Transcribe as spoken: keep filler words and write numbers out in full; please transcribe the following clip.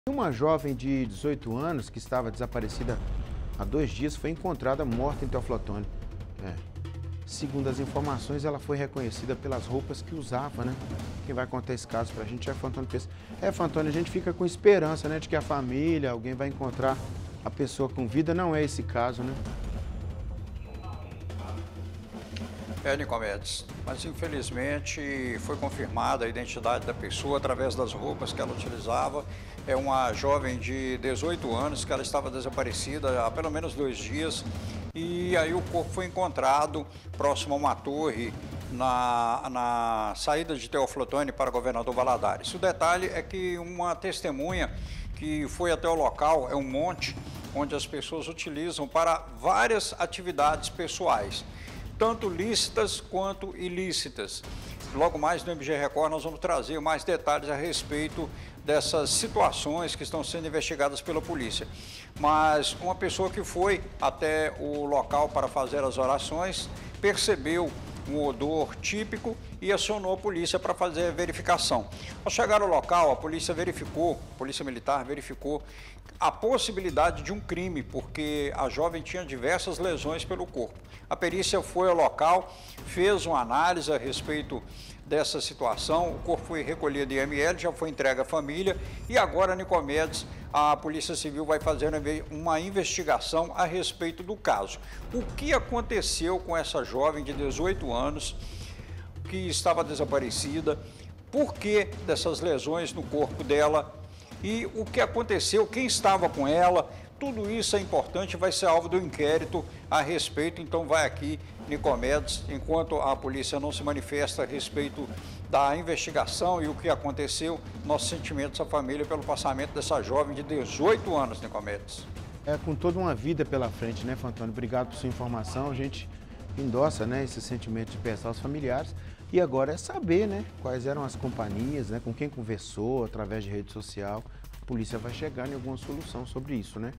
Uma jovem de dezoito anos que estava desaparecida há dois dias foi encontrada morta em Teoflotone. É. Segundo as informações, ela foi reconhecida pelas roupas que usava, né? Quem vai contar esse caso pra gente é Fantônio Pes. É, Fantônio, a gente fica com esperança, né, de que a família, alguém vai encontrar a pessoa com vida. Não é esse caso, né? É, Nicomedes, mas infelizmente foi confirmada a identidade da pessoa através das roupas que ela utilizava. É uma jovem de dezoito anos que ela estava desaparecida há pelo menos dois dias e aí o corpo foi encontrado próximo a uma torre na, na saída de Teoflotone para Governador Valadares. O detalhe é que uma testemunha que foi até o local, é um monte onde as pessoas utilizam para várias atividades pessoais, tanto lícitas quanto ilícitas. Logo mais no M G Record nós vamos trazer mais detalhes a respeito dessas situações que estão sendo investigadas pela polícia. Mas uma pessoa que foi até o local para fazer as orações percebeu um odor típico e acionou a polícia para fazer a verificação. Ao chegar ao local, a polícia verificou, a polícia militar verificou a possibilidade de um crime, porque a jovem tinha diversas lesões pelo corpo. A perícia foi ao local, fez uma análise a respeito dessa situação, o corpo foi recolhido em I M L, já foi entregue à família e agora, Nicomedes, a Polícia Civil vai fazer uma investigação a respeito do caso. O que aconteceu com essa jovem de dezoito anos que estava desaparecida, por que dessas lesões no corpo dela e o que aconteceu, quem estava com ela, tudo isso é importante, vai ser alvo do inquérito a respeito, então vai aqui, Nicomedes, enquanto a polícia não se manifesta a respeito da investigação e o que aconteceu, nossos sentimentos à família pelo passamento dessa jovem de dezoito anos, Nicomedes. É, com toda uma vida pela frente, né, Fantônio? Obrigado por sua informação, a gente endossa, né, esse sentimento de pensar aos familiares. E agora é saber, né, quais eram as companhias, né, com quem conversou através de rede social. A polícia vai chegar em alguma solução sobre isso, né?